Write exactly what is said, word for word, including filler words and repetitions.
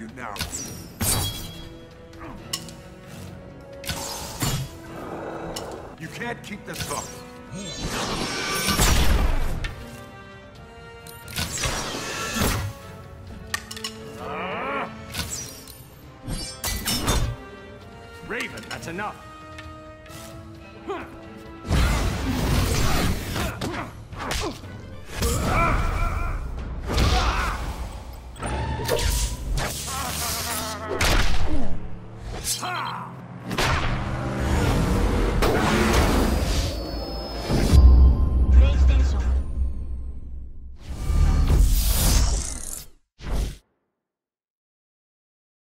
you now. You can't keep this up. Raven, that's enough. Ha!